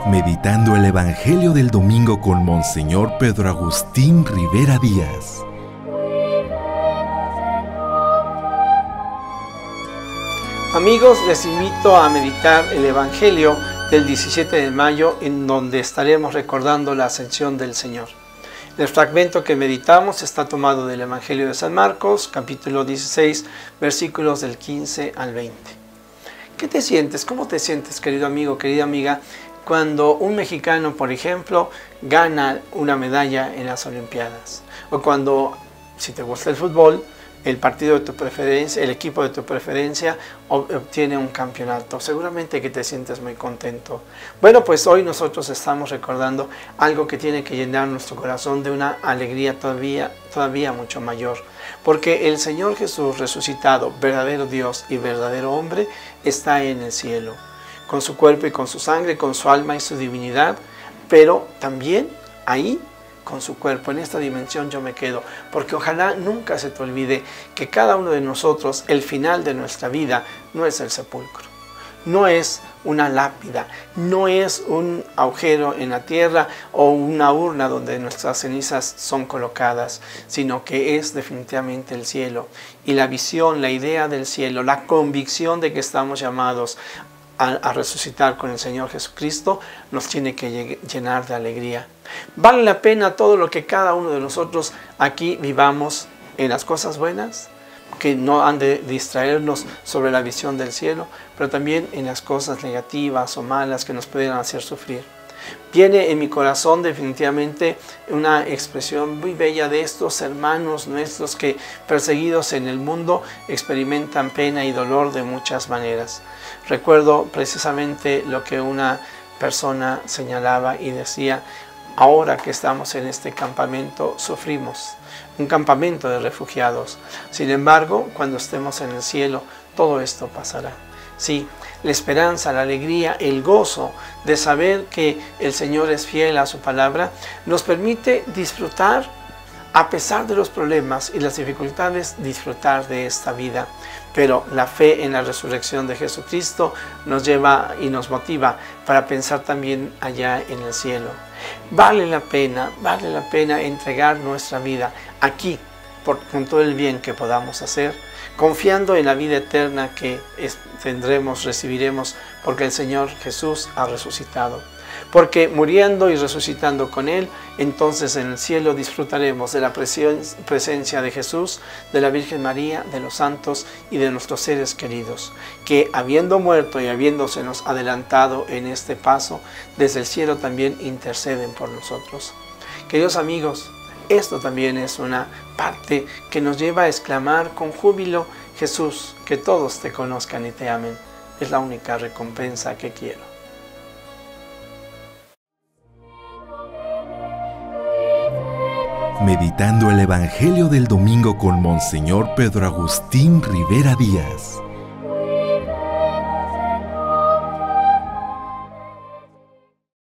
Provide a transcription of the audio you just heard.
Meditando el Evangelio del domingo con Monseñor Pedro Agustín Rivera Díaz. Amigos, les invito a meditar el Evangelio del 17 de mayo, en donde estaremos recordando la ascensión del Señor. El fragmento que meditamos está tomado del Evangelio de San Marcos, capítulo 16, versículos del 15 al 20. ¿Qué te sientes? ¿Cómo te sientes, querido amigo, querida amiga, cuando un mexicano, por ejemplo, gana una medalla en las Olimpiadas? O cuando, si te gusta el fútbol, el partido de tu preferencia, el equipo de tu preferencia obtiene un campeonato. Seguramente que te sientes muy contento. Bueno, pues hoy nosotros estamos recordando algo que tiene que llenar nuestro corazón de una alegría todavía mucho mayor. Porque el Señor Jesús resucitado, verdadero Dios y verdadero hombre, está en el cielo, con su cuerpo y con su sangre, con su alma y su divinidad, pero también ahí, con su cuerpo. En esta dimensión yo me quedo, porque ojalá nunca se te olvide que cada uno de nosotros, el final de nuestra vida, no es el sepulcro, no es una lápida, no es un agujero en la tierra o una urna donde nuestras cenizas son colocadas, sino que es definitivamente el cielo. Y la visión, la idea del cielo, la convicción de que estamos llamados a resucitar con el Señor Jesucristo, nos tiene que llenar de alegría. ¿Vale la pena todo lo que cada uno de nosotros aquí vivamos en las cosas buenas? Que no han de distraernos sobre la visión del cielo, pero también en las cosas negativas o malas que nos pueden hacer sufrir. Viene en mi corazón definitivamente una expresión muy bella de estos hermanos nuestros que, perseguidos en el mundo, experimentan pena y dolor de muchas maneras. Recuerdo precisamente lo que una persona señalaba y decía: ahora que estamos en este campamento sufrimos, un campamento de refugiados. Sin embargo, cuando estemos en el cielo, todo esto pasará. Sí, la esperanza, la alegría, el gozo de saber que el Señor es fiel a su palabra, nos permite disfrutar, a pesar de los problemas y las dificultades, disfrutar de esta vida. Pero la fe en la resurrección de Jesucristo nos lleva y nos motiva para pensar también allá en el cielo. Vale la pena entregar nuestra vida aquí, con todo el bien que podamos hacer, confiando en la vida eterna que recibiremos, porque el Señor Jesús ha resucitado. Porque muriendo y resucitando con Él, entonces en el cielo disfrutaremos de la presencia de Jesús, de la Virgen María, de los santos y de nuestros seres queridos, que habiendo muerto y habiéndosenos adelantado en este paso, desde el cielo también interceden por nosotros. Queridos amigos, esto también es una parte que nos lleva a exclamar con júbilo: Jesús, que todos te conozcan y te amen, es la única recompensa que quiero. Meditando el Evangelio del domingo con Monseñor Pedro Agustín Rivera Díaz.